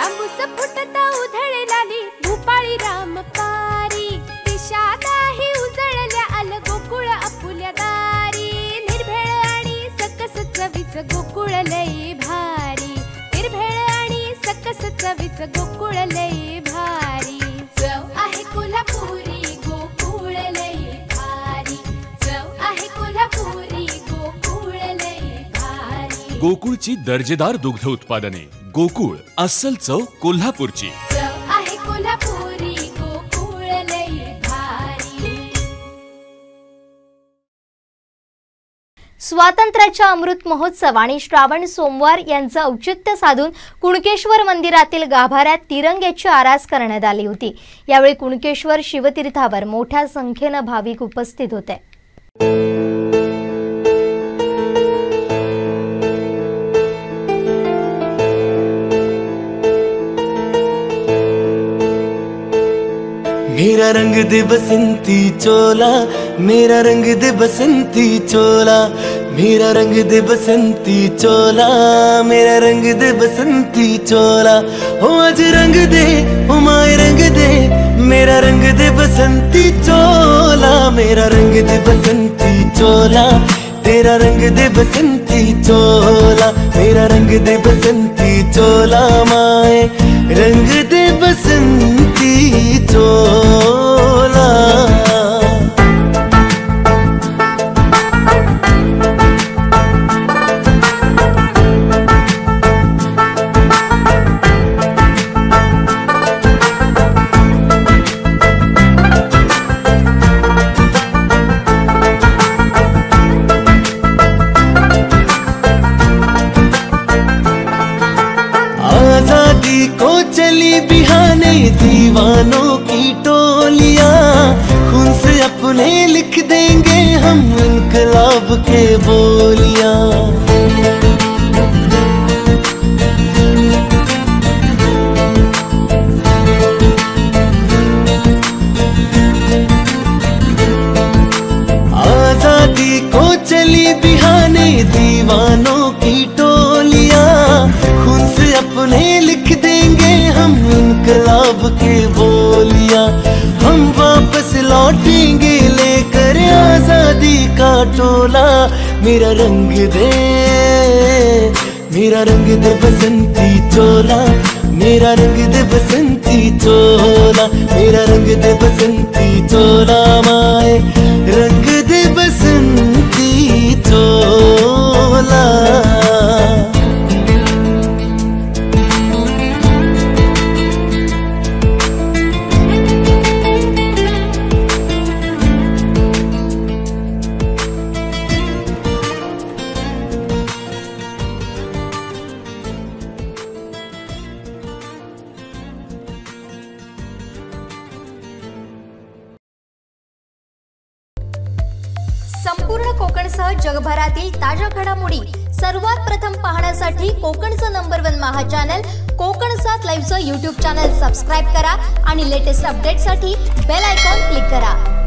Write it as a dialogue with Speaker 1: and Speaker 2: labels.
Speaker 1: तांबूस फुटता उधळलाली भूपाळी राम पारी दिशादाही उजळल्या आल गोकुळ आपुल्या दारी निर्भेळ आणि सकस चवीच गोकुळ लई भारी निर्भेळ आणि सकस चवीच गोकुळ लई भारी चव आहे कोल्हापुरी गोकुळ लई भारी चव आहे कोल्हापुरी गोकुळ लई भारी
Speaker 2: गोकुळची दर्जेदार दुग्ध उत्पादने गोकुळ अस्सल चव कोल्हापूरची
Speaker 1: चव आहे कोल्हापुरी गोकुळ लई भारी।
Speaker 3: स्वातंत्र्याच्या अमृत महोत्सव आणि श्रावण सोमवार यांचं औचित्य साधून कुणकेश्वर मंदिरातील गाभाऱ्यात तिरंग्याची आरास करण्यात आली होती। यावेळी कुणकेश्वर शिवतीर्थावर मोठ्या संख्येने भाविक उपस्थित होते।
Speaker 4: मेरा रंग दे बसंती चोला मेरा रंग दे बसंती चोला मेरा रंग दे बसंती चोला मेरा रंग दे बसंती चोला हो आज रंग दे हो माए रंग दे मेरा रंग दे बसंती चोला मेरा रंग दे बसंती चोला तेरा रंग दे बसंती चोला मेरा रंग दे बसंती चोला माए रंग दे बसंती चोला। आजादी को चली बिहाने दीवानों की टोलियां खून से अपने लिख देंगे हम इनकलाब के बोलियां। आजादी को चली बिहाने दीवानों की टोलियां खून से अपने लिख देंगे हम इनकलाब के बोलियां। हम वापस लौटेंगे लेकर आजादी का टोला मेरा रंग दे बसंती चोला मेरा रंग दे बसंती चोला मेरा रंग दे बसंती चोला माए रंग दे बसंती चोला।
Speaker 3: संपूर्ण कोकणसह जगभरातील ताज्या घडामोडी सर्वात प्रथम पाहण्यासाठी कोकणचं नंबर 1 महा चॅनल कोकण 7 लाईव्हचं YouTube चॅनल सबस्क्राइब करा आणि लेटेस्ट अपडेटसाठी बेल आयकॉन क्लिक करा।